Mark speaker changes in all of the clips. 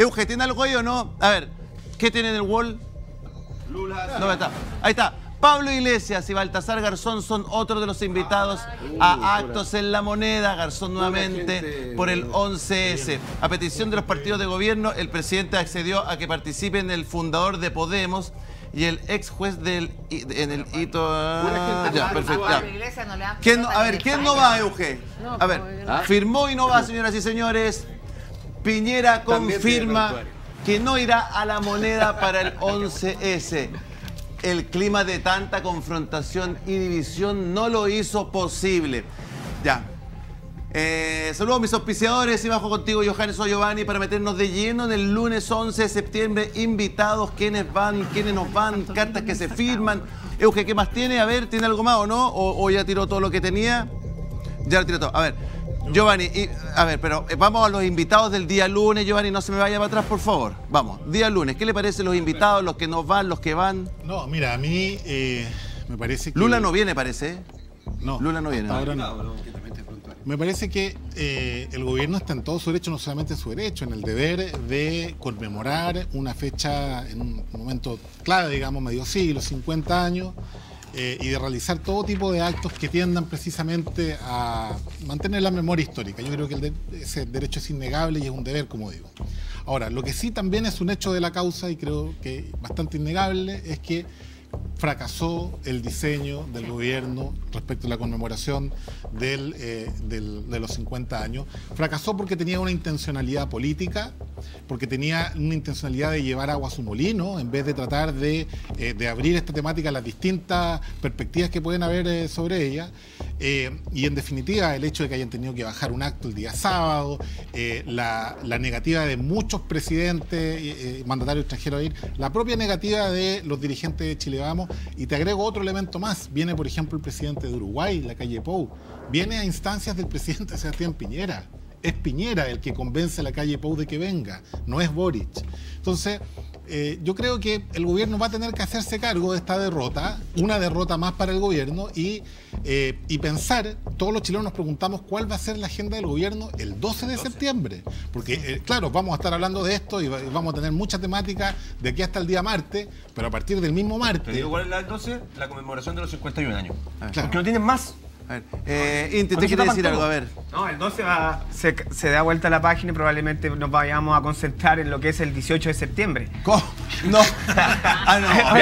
Speaker 1: Euge, ¿tiene algo ahí o no? A ver, ¿qué tiene en el wall? Lula. No, está. Ahí está. Pablo Iglesias y Baltasar Garzón son otros de los invitados a Actos en la Moneda. Garzón nuevamente por el 11S. A petición de los partidos de gobierno, el presidente accedió a que participen el fundador de Podemos y el ex juez en el hito... Ya, perfecto. Ya. A ver, ¿quién no va, Euge? A ver, firmó y no va, señoras y señores. Piñera confirma que no irá a la moneda para el 11S. El clima de tanta confrontación y división no lo hizo posible. Ya. Saludos a mis auspiciadores y bajo contigo, Johannes o Giovanni, para meternos de lleno en el lunes 11 de septiembre. Invitados, quiénes van, quiénes nos van, cartas que se firman. Euge, ¿qué más tiene? A ver, ¿tiene algo más o no? ¿O ya tiró todo lo que tenía? Ya lo tiró todo. A ver, Giovanni, a ver, pero vamos a los invitados del día lunes, Giovanni, no se me vaya para atrás, por favor. Vamos, día lunes, ¿qué le parece los invitados, los que no van, los que van?
Speaker 2: No, mira, a mí me parece que...
Speaker 1: Lula no viene, parece, ¿eh?
Speaker 2: No.
Speaker 1: Lula no viene.
Speaker 2: Ahora no. Me parece que el gobierno está en todo su derecho, no solamente en su derecho, en el deber de conmemorar una fecha en un momento clave, digamos, medio siglo, 50 años, y de realizar todo tipo de actos que tiendan precisamente a mantener la memoria histórica. Yo creo que ese derecho es innegable y es un deber, como digo. Ahora, lo que sí también es un hecho de la causa, y creo que bastante innegable, es que fracasó el diseño del gobierno respecto a la conmemoración de los 50 años. Fracasó porque tenía una intencionalidad política, porque tenía una intencionalidad de llevar agua a su molino, en vez de tratar de abrir esta temática a las distintas perspectivas que pueden haber sobre ella. Y en definitiva, el hecho de que hayan tenido que bajar un acto el día sábado, la negativa de muchos presidentes, mandatarios extranjeros a ir, la propia negativa de los dirigentes de Chile Vamos, y te agrego otro elemento más. Viene, por ejemplo, el presidente de Uruguay, la calle Pou, viene a instancias del presidente Sebastián Piñera. Es Piñera el que convence a la calle Pou de que venga, no es Boric. Entonces, yo creo que el gobierno va a tener que hacerse cargo de esta derrota, una derrota más para el gobierno, y pensar, todos los chilenos nos preguntamos cuál va a ser la agenda del gobierno el 12 de septiembre. Porque, claro, vamos a estar hablando de esto y vamos a tener mucha temática de aquí hasta el día martes, pero a partir del mismo martes...
Speaker 3: ¿Te digo cuál es la del 12? La conmemoración de los 51 años.
Speaker 1: Claro.
Speaker 3: Porque no tienen más.
Speaker 1: A ver, Inti, ¿te quieres decir algo? A ver.
Speaker 4: No, el 12 se da vuelta a la página y probablemente nos vayamos a concentrar en lo que es el 18 de septiembre.
Speaker 1: ¿Cómo? No. Ah,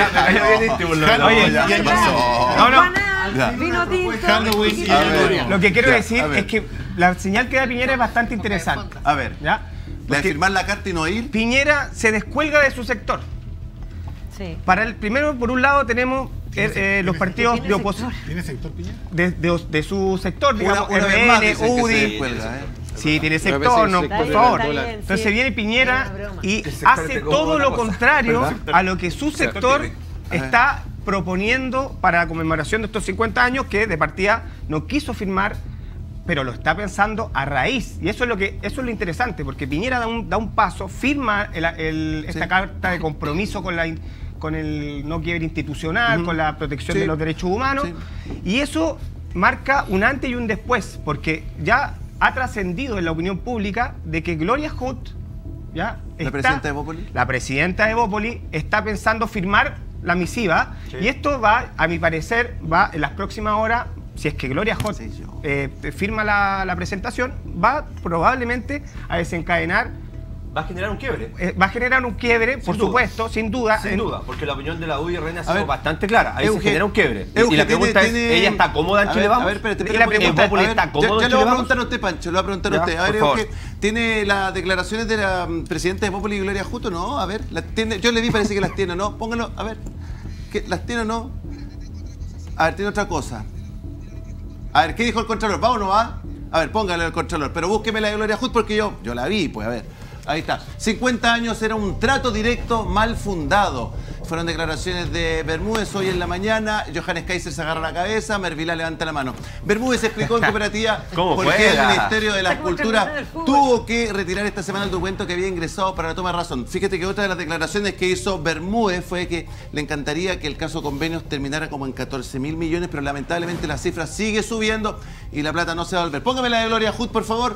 Speaker 1: no.
Speaker 4: Oye,
Speaker 1: ¿qué pasó?
Speaker 4: No.
Speaker 5: Vino tinto.
Speaker 2: Halloween y
Speaker 4: Lo que quiero decir es que la señal que da Piñera es bastante interesante.
Speaker 1: A ver,
Speaker 4: ¿Ya?
Speaker 1: ¿la de firmar la carta y no ir?
Speaker 4: Piñera se descuelga de su sector.
Speaker 5: Sí.
Speaker 4: Primero, por un lado, tenemos los partidos de oposición.
Speaker 2: ¿Tiene sector Piñera?
Speaker 4: De su sector, digamos,
Speaker 1: Una vez más
Speaker 4: RN,
Speaker 1: dicen que se
Speaker 4: UDI.
Speaker 1: descuelga, ¿eh?
Speaker 4: Sí, tiene sector, no, por favor. Entonces viene Piñera y hace todo lo contrario a lo que su sector está proponiendo para la conmemoración de estos 50 años, que de partida no quiso firmar, pero lo está pensando a raíz. Y eso es lo interesante, porque Piñera da un paso, firma esta carta de compromiso con el no quiebre institucional, con la protección de los derechos humanos, y eso marca un antes y un después, porque ya ha trascendido en la opinión pública de que Gloria Hood, ¿ya?
Speaker 1: ¿La presidenta de Bópoli?
Speaker 4: La presidenta de Bópoli está pensando firmar la misiva, y esto va, a mi parecer, va en las próximas horas, si es que Gloria Hood firma la presentación, va probablemente a desencadenar.
Speaker 3: Va a generar un quiebre.
Speaker 4: Va a generar un quiebre, por supuesto, sin duda.
Speaker 3: Sin duda, porque la opinión de la UDI y RN ha sido bastante clara. Ahí
Speaker 1: Euge,
Speaker 3: se genera un quiebre.
Speaker 1: Euge,
Speaker 3: y la pregunta es, ¿ella está cómoda en Chile Vamos?
Speaker 1: A ver, espérate.
Speaker 4: Y la pregunta
Speaker 3: ¿está cómoda
Speaker 1: Ya
Speaker 3: en
Speaker 1: le voy
Speaker 3: Chile
Speaker 1: a
Speaker 3: Vamos?
Speaker 1: preguntar a usted, Pancho, le voy a preguntar a usted. A ver, Euge, ¿tiene las declaraciones de la presidenta de Bópoli y Gloria Justo? No, a ver, yo le vi, parece que las tiene, ¿no? Póngalo, a ver, ¿las tiene o no? A ver, tiene otra cosa. A ver, ¿qué dijo el Contralor? ¿Va o no va? A ver, póngale al Contralor, pero búsqueme la de Gloria Hood porque yo la vi, pues, a ver. Ahí está. 50 años era un trato directo mal fundado. Fueron declaraciones de Bermúdez hoy en la mañana. Johannes Kaiser se agarra la cabeza, Mervilá levanta la mano. Bermúdez explicó en cooperativa por qué el Ministerio de las Culturas tuvo que retirar esta semana el documento que había ingresado para la toma de razón. Fíjate que otra de las declaraciones que hizo Bermúdez fue que le encantaría que el caso convenios terminara como en 14.000 millones, pero lamentablemente la cifra sigue subiendo y la plata no se va a volver. Póngame la de Gloria Hood, por favor.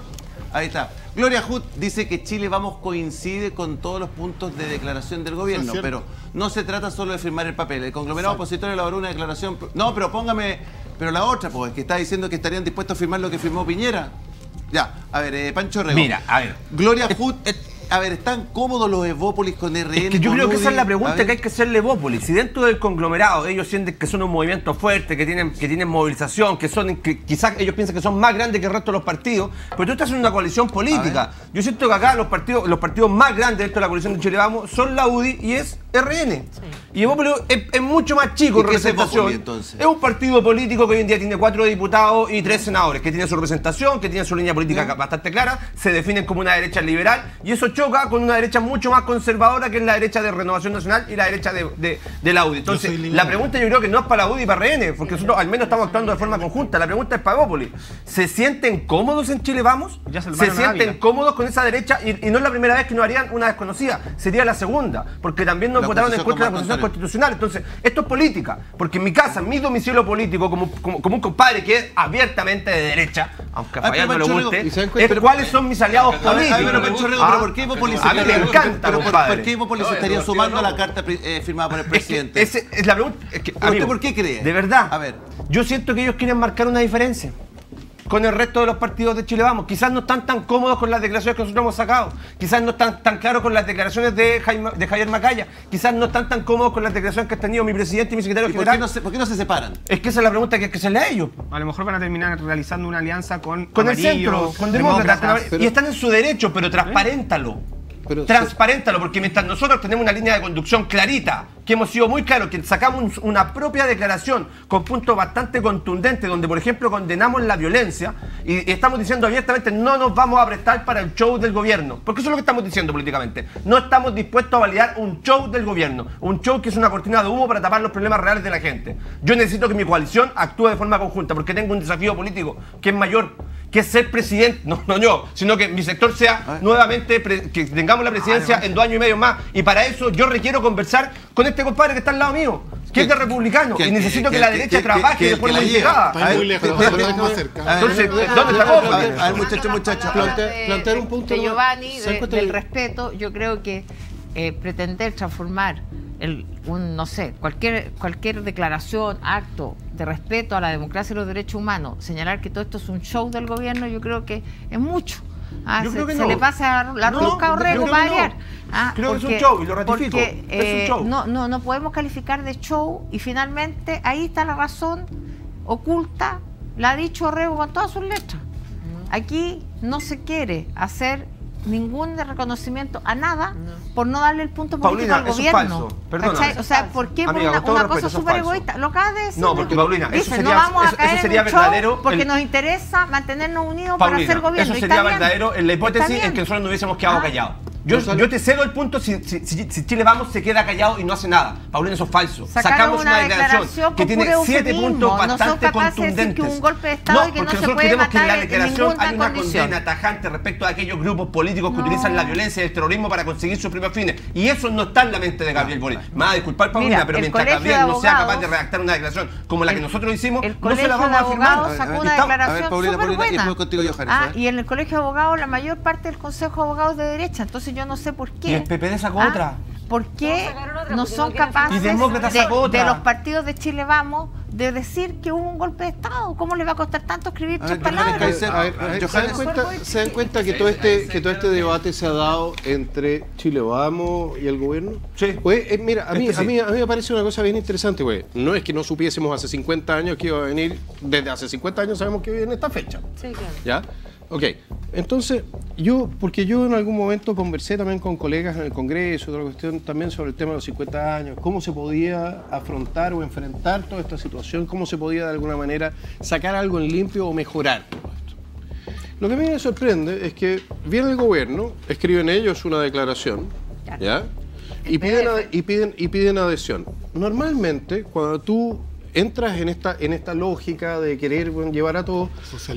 Speaker 1: Ahí está. Gloria Hood dice que Chile Vamos coincide con todos los puntos de declaración del gobierno, pero no se trata solo de firmar el papel. El conglomerado opositor elaboró una declaración... No, pero póngame... Pero la otra, pues, que está diciendo que estarían dispuestos a firmar lo que firmó Piñera. Ya, a ver, Pancho Rego.
Speaker 3: Mira, a ver.
Speaker 1: Gloria Hood... A ver, ¿están cómodos los Evópolis con RN?
Speaker 3: Es que yo creo que esa es la pregunta que hay que hacerle Evópolis. Si dentro del conglomerado ellos sienten que son un movimiento fuerte, que tienen movilización, que quizás ellos piensan que son más grandes que el resto de los partidos, pero tú estás en una coalición política. Yo siento que acá los partidos más grandes dentro de la coalición de Chile Vamos son la UDI y es RN. Sí. Y Evópolis es mucho más chico en representación. Es un partido político que hoy en día tiene 4 diputados y 3 senadores, que tiene su representación, que tiene su línea política bastante clara, se definen como una derecha liberal, y eso choca con una derecha mucho más conservadora, que es la derecha de Renovación Nacional y la derecha de la UDI. Entonces, la pregunta yo creo que no es para la UDI y para RN, porque nosotros al menos estamos actuando de forma conjunta. La pregunta es para Evópolis. ¿Se sienten cómodos en Chile Vamos? ¿Se sienten cómodos con esa derecha? Y no es la primera vez que nos harían una desconocida, sería la segunda, porque también nos votaron en contra de la Constitución Constitucional. Entonces, esto es política, porque en mi casa, en mi domicilio político, como un compadre que es abiertamente de derecha, aunque a Fallar no le guste, es cuáles son mis aliados políticos.
Speaker 1: Pero ¿por qué Evópolis
Speaker 3: a mí me encanta,
Speaker 1: ¿Por qué Evópolis estaría sumando a la carta firmada por el presidente?
Speaker 3: Es la pregunta.
Speaker 1: ¿Usted por qué cree?
Speaker 3: De verdad,
Speaker 1: a ver,
Speaker 3: yo siento que ellos quieren marcar una diferencia con el resto de los partidos de Chile Vamos. Quizás no están tan cómodos con las declaraciones que nosotros hemos sacado. Quizás no están tan claros con las declaraciones de Javier Macaya. Quizás no están tan cómodos con las declaraciones que han tenido mi presidente y mi secretario general.
Speaker 1: ¿Por qué no se separan?
Speaker 3: Es que esa es la pregunta que hay que hacerle a ellos.
Speaker 4: A lo mejor van a terminar realizando una alianza con
Speaker 3: el centro, con demócratas. Y están en su derecho, pero transparéntalo. Transparéntalo, porque mientras nosotros tenemos una línea de conducción clarita, que hemos sido muy claros, que sacamos una propia declaración con puntos bastante contundentes, donde por ejemplo condenamos la violencia y estamos diciendo abiertamente no nos vamos a prestar para el show del gobierno, porque eso es lo que estamos diciendo políticamente. No estamos dispuestos a validar un show del gobierno, un show que es una cortina de humo para tapar los problemas reales de la gente. Yo necesito que mi coalición actúe de forma conjunta, porque tengo un desafío político que es mayor, que es ser presidente, no yo, sino que mi sector sea nuevamente, que tengamos la presidencia en 2 años y medio más. Y para eso yo requiero conversar con este compadre que está al lado mío, que es de republicano, y necesito que la derecha trabaje de forma integrada.
Speaker 2: Está muy lejos, más cerca.
Speaker 3: Entonces, ¿dónde está?
Speaker 1: A ver, muchachos.
Speaker 5: Plantear un punto de Giovanni, del respeto, yo creo que pretender transformar no sé, cualquier declaración, acto de respeto a la democracia y los derechos humanos, señalar que todo esto es un show del gobierno, yo creo que es mucho. Se le pasa la rosca a Orrego para variar.
Speaker 3: Creo que es un show y lo ratifico.
Speaker 5: Porque
Speaker 3: es un show.
Speaker 5: No podemos calificar de show, y finalmente ahí está la razón oculta, la ha dicho Orrego con todas sus letras. Aquí no se quiere hacer ningún reconocimiento a nada por no darle el punto político al gobierno. O sea, ¿por qué
Speaker 3: Amiga,
Speaker 5: por una cosa súper egoísta? Lo acabas de decir.
Speaker 3: No, porque Paulina,
Speaker 5: eso sería, no vamos a caer eso sería en verdadero. Porque nos interesa mantenernos unidos para hacer gobierno.
Speaker 3: Eso sería verdadero en la hipótesis en que nosotros nos hubiésemos quedado callados. Yo te cedo el punto si Chile Vamos se queda callado y no hace nada. Paulina, eso es falso.
Speaker 5: Sacamos una declaración
Speaker 3: que tiene 7 puntos bastante contundentes.
Speaker 5: Que un golpe de Estado y que no se puede matar
Speaker 3: que en la declaración hay una
Speaker 5: condición.
Speaker 3: condena tajante respecto a aquellos grupos políticos que utilizan la violencia y el terrorismo para conseguir sus propios fines. Y eso no está en la mente de Gabriel Boric. Me va a disculpar, Paulina, pero mientras Gabriel no sea capaz de redactar una declaración como la que nosotros hicimos, no se la vamos a firmar.
Speaker 5: Sacó una declaración súper buena.
Speaker 1: Y
Speaker 5: en el Colegio de Abogados la mayor parte del Consejo de Abogados de derecha. Entonces yo no sé por qué.
Speaker 3: Y el PPD sacó otra.
Speaker 5: ¿Por qué no son capaces de los partidos de Chile Vamos de decir que hubo un golpe de Estado? ¿Cómo les va a costar tanto escribir 3 palabras?
Speaker 6: ¿Se dan cuenta que todo este debate se ha dado entre Chile Vamos y el gobierno?
Speaker 3: Sí.
Speaker 6: Pues, mira, a mí me parece una cosa bien interesante, güey. No es que no supiésemos hace 50 años que iba a venir, desde hace 50 años sabemos que viene esta fecha.
Speaker 5: Sí, claro.
Speaker 6: ¿Ya? Ok, entonces, porque yo en algún momento conversé también con colegas en el Congreso, otra cuestión también sobre el tema de los 50 años, cómo se podía afrontar o enfrentar toda esta situación, cómo se podía de alguna manera sacar algo en limpio o mejorar todo esto. Lo que a mí me sorprende es que viene el gobierno, escriben ellos una declaración, ¿ya? Y piden adhesión. Normalmente, cuando tú entras en esta lógica de querer llevar a todos,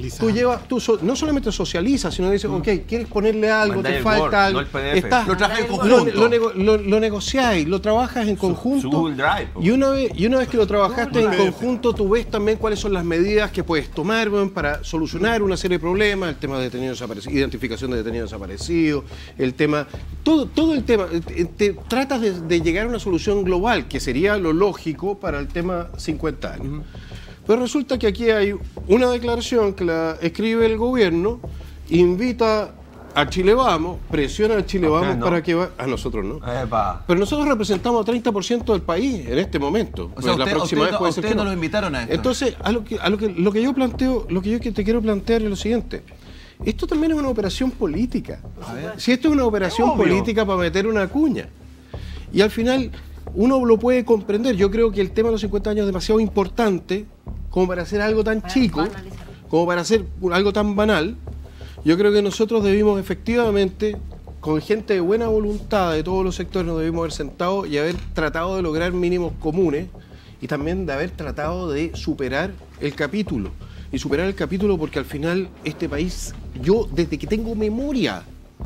Speaker 6: no solamente socializas, sino dices, ok, quieres ponerle algo, te falta algo,
Speaker 1: lo trabajas en conjunto,
Speaker 6: lo negociáis, lo trabajas en conjunto, y una vez que lo trabajaste en conjunto, tú ves también cuáles son las medidas que puedes tomar para solucionar una serie de problemas, el tema de detenidos desaparecidos, identificación de detenidos desaparecidos, el tema, todo el tema, te tratas de llegar a una solución global, que sería lo lógico para el tema 50 años. Pero resulta que aquí hay una declaración que la escribe el gobierno, invita a Chile Vamos, presiona a Chile Vamos para que a nosotros no. Pero nosotros representamos a 30% del país en este momento.
Speaker 1: O sea, la próxima vez puede ser que no lo invitaron a esto.
Speaker 6: Entonces, lo que yo planteo, lo que yo te quiero plantear es lo siguiente. Esto también es una operación política. Si esto es una operación política para meter una cuña. Y al final uno lo puede comprender. Yo creo que el tema de los 50 años es demasiado importante como para hacer algo tan chico, como para hacer algo tan banal. Yo creo que nosotros debimos efectivamente, con gente de buena voluntad de todos los sectores, nos debimos haber sentado y haber tratado de lograr mínimos comunes y también de haber tratado de superar el capítulo. Y superar el capítulo porque al final este país, yo desde que tengo memoria,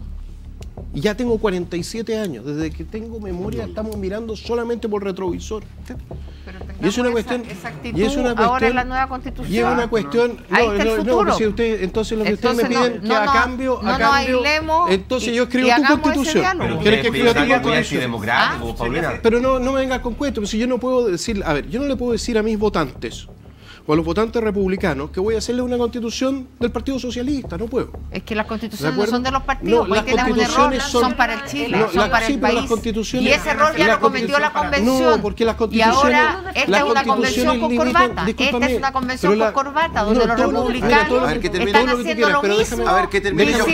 Speaker 6: y ya tengo 47 años, desde que tengo memoria estamos mirando solamente por retrovisor. Y es una cuestión,
Speaker 5: ahora en la nueva Constitución.
Speaker 6: Y es una cuestión, si usted, entonces lo que ustedes me piden que a cambio, entonces yo escribo tu Constitución. ¿Quieres que escriba tu Constitución? Pero no me vengas con cuentos, si yo no puedo decir, a ver, yo no le puedo decir a mis votantes o a los votantes republicanos que voy a hacerles una constitución del Partido Socialista, no puedo.
Speaker 5: Es que las constituciones no son de los partidos, porque tienes un error, son para el Chile, son para el país. Y ese error ya lo cometió la convención.
Speaker 6: No, porque las constituciones...
Speaker 5: Y ahora esta es una convención con corbata. Esta es una convención con corbata, donde los republicanos están haciendo lo mismo.
Speaker 1: A ver, que termine yo,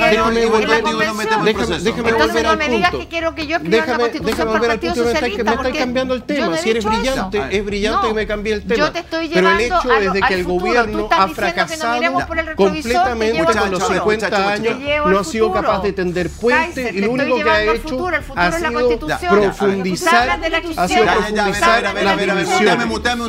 Speaker 5: entonces no me digas que quiero que yo escriba una constitución para el Partido Socialista.
Speaker 6: Me están cambiando el tema. Si eres brillante, es brillante que me cambie el tema.
Speaker 5: Yo te estoy llevando
Speaker 6: desde que el gobierno ha fracasado completamente con los 50 años, no ha sido capaz de tender puentes y lo único que ha hecho ha sido profundizar la división.
Speaker 1: Muteame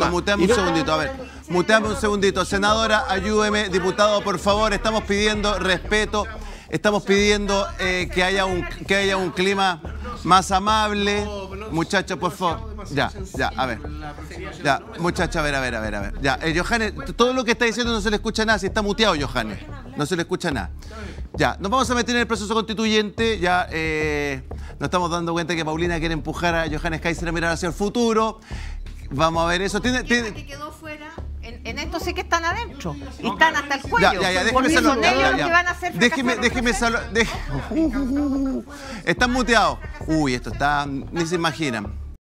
Speaker 1: un segundito. Senadora, ayúdeme. Diputado, por favor, estamos pidiendo respeto. Estamos pidiendo que haya un clima más amable. Muchachos, por favor. A ver. Ya, muchachos, a ver. Ya, Johannes, todo lo que está diciendo no se le escucha nada. Si está muteado, Johannes. No se le escucha nada. Ya, nos vamos a meter en el proceso constituyente. Ya nos estamos dando cuenta que Paulina quiere empujar a Johannes Kaiser a mirar hacia el futuro. Vamos a ver eso.
Speaker 5: ¿Quién que quedó fuera? En esto sí que están adentro. Y están hasta el cuello.
Speaker 1: Déjeme
Speaker 5: saludar. Son ellos los que van a hacer
Speaker 1: déjeme saludar. Están muteados. Uy, esto está... Ni se imaginan.